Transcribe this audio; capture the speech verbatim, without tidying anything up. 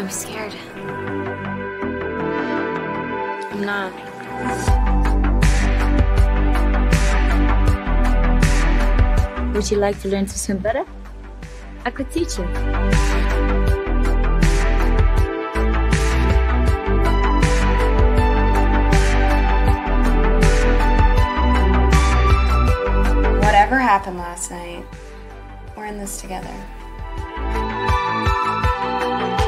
scared. I'm not. Would you like to learn to swim better? I could teach you. Whatever happened last night, we're in this together.